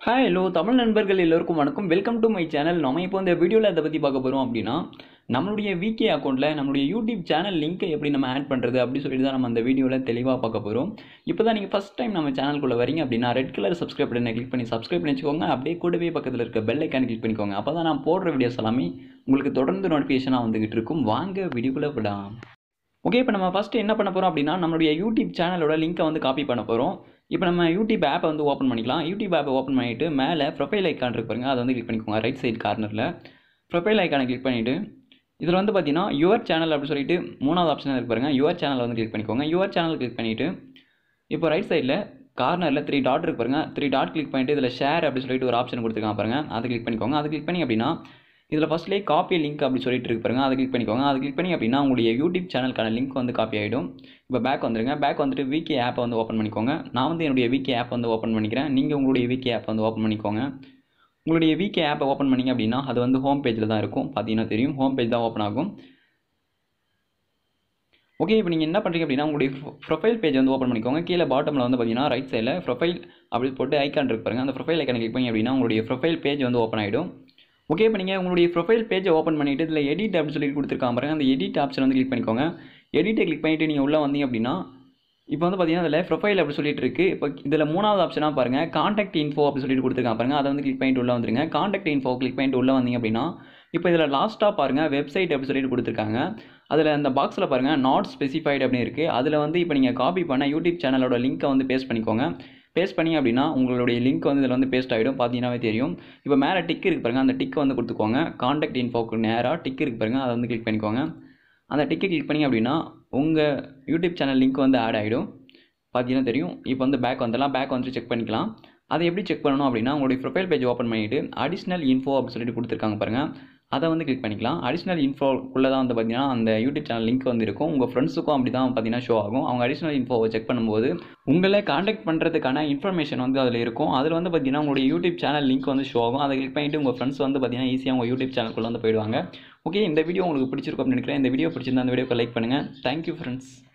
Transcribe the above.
Hi hello Tamil நண்பர்கள் எல்லோருக்கும் வணக்கம். Welcome to my channel. நம்ம இப்போ இந்த வீடியோவில் அதை பற்றி பார்க்க போகிறோம் அப்படின்னா, நம்மளுடைய விகே அக்கௌண்ட்டில் நம்மளுடைய யூடியூப் சேனல் லிங்க்கை எப்படி நம்ம ஆட் பண்ணுறது அப்படி சொல்லிட்டு தான் நம்ம அந்த வீடியோவில் தெளிவாக பார்க்க போகிறோம். இப்போ தான் நீங்கள் ஃபஸ்ட் டைம் நம்ம சேனலுக்குள்ளே வரீங்க அப்படின்னா ரெட் கலர் சப்ஸ்கிரைப் பட்டனை கிளிக் பண்ணி சப்ஸ்கிரைப் பண்ணி வச்சுக்கோங்க. அப்படியே கூடவே பக்கத்தில் இருக்க பெல் ஐக்கான் கிளிக் பண்ணிக்கோங்க. அப்போ தான் நான் போடுற வீடியோஸ் எல்லாமே உங்களுக்கு தொடர்ந்து நோட்டிஃபிகேஷனாக வந்துகிட்டு இருக்கும். வாங்க வீடியோக்குள்ளே விடலாம். ஓகே, இப்போ நம்ம ஃபஸ்ட்டு என்ன பண்ண போகிறோம் அப்படின்னா, நம்மளுடைய யூடியூப் சேனலோட லிங்க்கை வந்து காப்பி பண்ண போகிறோம். இப்போ நம்ம யூடியூப் ஆப்பை வந்து ஓப்பன் பண்ணிக்கலாம். யூடியூப் ஆப்பை ஓப்பன் பண்ணிவிட்டு மேலே ப்ரொஃபைல் ஐக்கான் இருக்கு பாருங்க, அதை வந்து கிளிக் பண்ணிக்கோங்க. ரைட் சைடு கார்னரில் ப்ரொஃபைல் ஐக்கானை கிளிக் பண்ணிவிட்டு இதில் வந்து பார்த்தீங்கன்னா யுவர் சேனல் அப்படின்னு சொல்லிட்டு மூணாவது ஆப்ஷன் இருக்கு பாருங்க, யுவர் சேனல் வந்து கிளிக் பண்ணிக்கோங்க. யுவர் சேனல் கிளிக் பண்ணிவிட்டு இப்போ ரைட் சைடில் கார்னரில் 3 டாட் இருக்கு பாருங்க, 3 டாட் கிளிக் பண்ணிவிட்டு இதில் ஷேர் அப்படி சொல்லிட்டு ஒரு ஆப்ஷன் கொடுத்துருக்காங்க பாருங்க, அதை கிளிக் பண்ணிக்கோங்க. அது கிளிக் பண்ணி அப்படின்னா இதில் ஃபஸ்ட்லேயே காப்பி லிங்க் அப்படி சொல்லிட்டு இருக்கு பாருங்க, அதை கிளிக் பண்ணிக்கோங்க. அது கிளிக் பண்ணி அப்படின்னா உங்களுடைய யூடியூப் சேனலுக்கான லிங்க் வந்து காப்பி ஆகிடும். இப்போ பேக் வந்துருங்க. பேக் வந்துட்டு விகே ஆப்பை வந்து ஓப்பன் பண்ணிக்கோங்க. நான் வந்து என்னுடைய விகே ஆப் வந்து ஓப்பன் பண்ணிக்கிறேன். நீங்கள் உங்களுடைய விகே ஆப் வந்து ஓப்பன் பண்ணிக்கோங்க. உங்களுடைய விகே ஆப்பை ஓப்பன் பண்ணிங்க அப்படின்னா அது வந்து ஹோம் பேஜில் தான் இருக்கும். பார்த்தீங்கன்னா தெரியும், ஹோம் பேஜ் தான் ஓப்பன் ஆகும். ஓகே, இப்போ நீங்கள் என்ன பண்ணுறீங்க அப்படின்னா உங்களுடைய ப்ரொஃபைல் பேஜ் வந்து ஓப்பன் பண்ணிக்கோங்க. கீழே பாட்டமில் வந்து பார்த்தீங்கன்னா ரைட் சைடில் ப்ரொஃபைல் அப்படி போட்டு ஐக்கான் இருக்கு பாருங்க, அந்த ப்ரொஃபைல் ஐக்கானை கிளிக் பண்ணி அப்படின்னா உங்களுடைய ப்ரொஃபைல் பேஜ் வந்து ஓப்பன் ஆகிடும். ஓகே, இப்போ நீங்கள் உங்களுடைய ப்ரொஃபைல் பேஜை ஓப்பன் பண்ணிவிட்டு இதில் எடிட் அப்படின்னு சொல்லி கொடுத்துருக்காங்க பாருங்க, அந்த எடிட் ஆப்ஷன் வந்து கிளிக் பண்ணிக்கோங்க. எடிட்டை கிளிக் பண்ணிவிட்டு நீங்கள் உள்ளே வந்தீங்க அப்படின்னா இப்போ வந்து பார்த்தீங்கன்னா அதில் ப்ரொஃபைல் அப்படி சொல்லிட்டு இருக்குது. இப்போ இதில் மூணாவது ஆப்ஷனாக பாருங்கள், காண்டாக்ட் இன்ஃபோ அப்படி சொல்லிட்டு கொடுத்துருக்காங்க பாருங்கள், அதை வந்து கிளிக் பண்ணிட்டு உள்ளே வந்துருங்க. காண்டாக்ட் இன்ஃபோ கிளிக் பண்ணிட்டு உள்ளே வந்தீங்க அப்படின்னா இப்போ இதில் லாஸ்ட்டாக பாருங்கள் வெப்சைட் அப்படி சொல்லிட்டு கொடுத்துருக்காங்க. அதில் அந்த பாக்ஸில் பாருங்கள் நாட் ஸ்பெசிஃபைடு அப்படின்னு இருக்குது. அதில் வந்து இப்போ நீங்கள் காப்பி பண்ண யூடியூப் சேனலோட லிங்க்கை வந்து பேஸ்ட் பண்ணிக்கோங்க. பேஸ்ட் பண்ணி அப்படின்னா உங்களுடைய லிங்க் வந்து இதில் வந்து பேஸ்ட் ஆகிடும். பார்த்தீங்கன்னாவே தெரியும். இப்போ மேலே டிக் இருக்குது பாருங்கள், அந்த டிக்கை வந்து கொடுத்துக்கோங்க. காண்டாக்ட் இன்ஃபோக்கு நேராக டிக் இருக்குது பாருங்கள், அதை வந்து கிளிக் பண்ணிக்கோங்க. அந்த டிக்கை கிளிக் பண்ணி அப்படின்னா உங்கள் யூடியூப் சேனல் லிங்க் வந்து ஆட் ஆகிடும். பார்த்தீங்கன்னா தெரியும். இப்போ வந்து பேக் வந்துடலாம். பேக் வந்து செக் பண்ணிக்கலாம். அதை எப்படி செக் பண்ணணும் அப்படின்னா உங்களுடைய ப்ரொஃபைல் பேஜ் ஓப்பன் பண்ணிவிட்டு அடிஷ்னல் இன்ஃபோ அப்படின்னு சொல்லிட்டு கொடுத்துருக்காங்க பாருங்கள், அதை வந்து கிளிக் பண்ணிக்கலாம். அடிஷ்னல் இன்ஃபோக்குள்ளே தான் வந்து பார்த்தீங்கன்னா அந்த யூடியூப் சேனல் லிங்க் வந்து இருக்கும். உங்கள் ஃப்ரெண்ட்ஸுக்கும் அப்படி தான் பார்த்தீங்கன்னா ஷோ ஆகும். அவங்க அடிஷ்னல் இன்ஃபோவை செக் பண்ணும்போது உங்களை காண்டாக்ட் பண்ணுறதுக்கான இன்ஃபர்மேஷன் வந்து அதில் இருக்கும். அதில் வந்து பார்த்தீங்கன்னா உங்களுடைய யூடியூப் சேனல் லிங்க் வந்து ஷோ ஆகும். அதை கிளிக் பண்ணிவிட்டு உங்கள் ஃப்ரெண்ட்ஸ் வந்து பார்த்தீங்கன்னா ஈஸியாக உங்கள் யூடியூப் சேனலுக்குள்ளே வந்து போயிடுவாங்க. ஓகே, இந்த வீடியோ உங்களுக்கு பிடிச்சிருக்கும் அப்படின்னு நினைக்கிறேன். இந்த வீடியோ பிடிச்சிருந்தா அந்த வீடியோக்கு லைக் பண்ணுங்கள். Thank you friends.